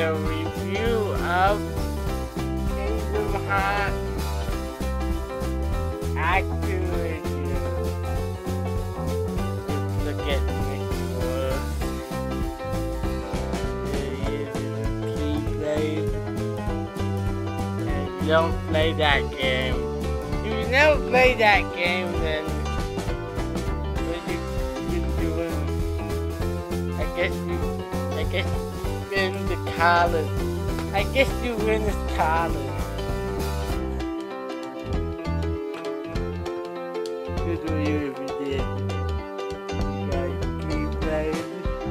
a review of Kingdom Hearts Action Review. Let's look at Mickey Mouse. There he is in the Keyblade. And if you don't play that game, if you never play that game, then what you doing? I guess you been to college. I guess you finished college. Good for you if you did. You got Keyblade.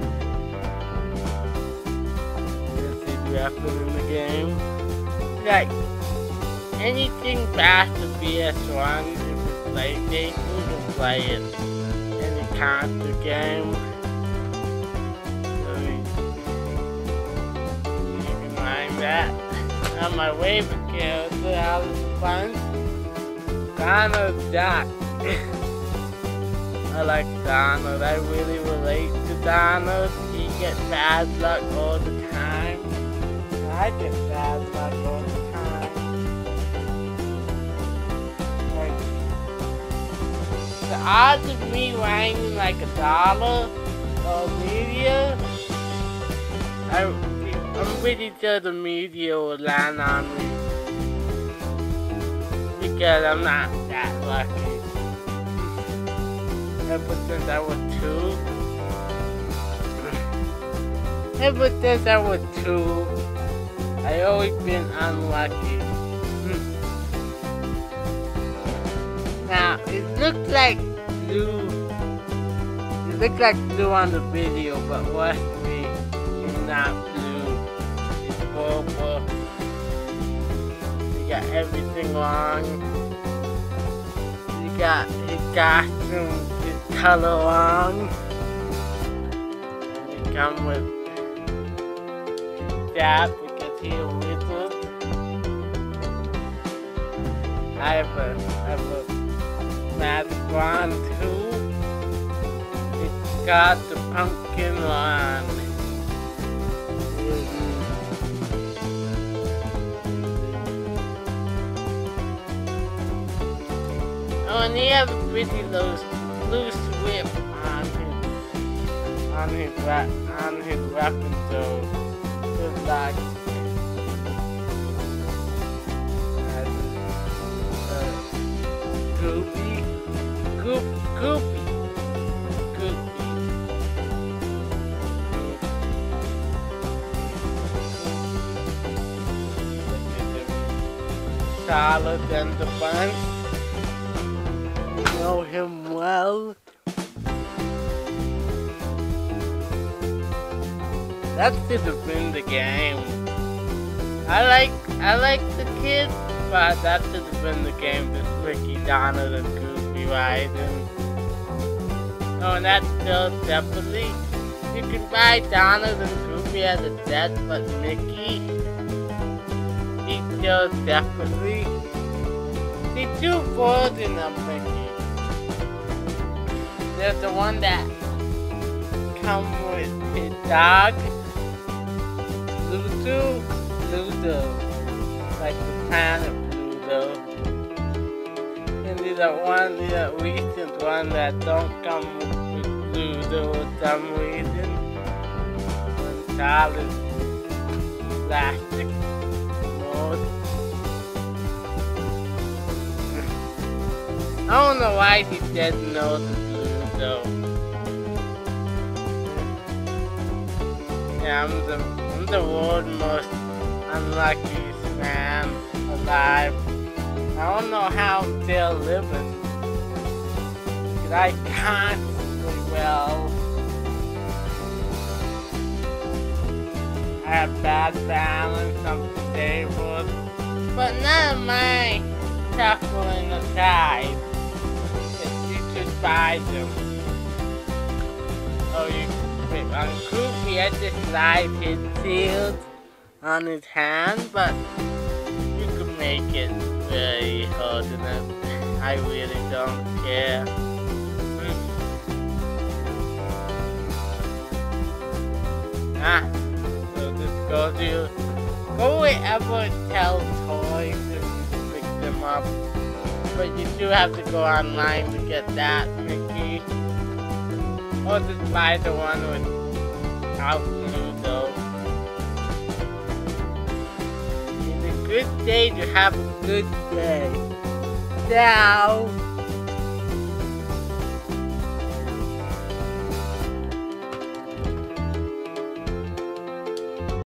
Let's see what happened in the game. Like anything past the PS1, if you play it, you can play it. Any console game. That on my favorite character out of the bunch, Donald Duck. I like Donald. I really relate to Donald. He gets bad luck all the time. I get bad luck all the time. Like, the odds of me winning like $1 or media, I'm pretty sure the media will land on me because I'm not that lucky. Ever since I was 2, I always been unlucky. Now it looks like blue. It looks like blue on the video, but watch me, it's not blue. You got everything wrong. You got his costume, his color wrong. And you come with that because he's a wizard. I have a magic wand too. It's got the pumpkin wand. Oh, and he has a pretty loose whip on his weapon, so good luck. Goopy. Taller than the bunch. Know him well. That should have been the game. I like the kid, but that should have been the game with Ricky, Donald, and Goofy riding. Oh, and that's still separately. You can buy Donald and Goofy as a set, but Mickey, he's still separately. The two versions of Mickey. There's the one that comes with his dog, Pluto, like the planet Pluto. And there's the recent one that don't come with Pluto for some reason. One solid plastic mode. I don't know why he said no to Pluto. Yeah, I'm the world's most unluckiest man alive. I don't know how I'm still living. Because I constantly, I have bad balance, I'm disabled. But none of my suffering aside, you could buy them. Oh, you on Goofy, I just like his shield on his hand, but you could make it very hard enough. I really don't care. So just go told you. Go wherever tell toys and pick them up. But you do have to go online to get that, Mickey. Or just buy the one with Alfredo. It's a good day to have a good day. Now.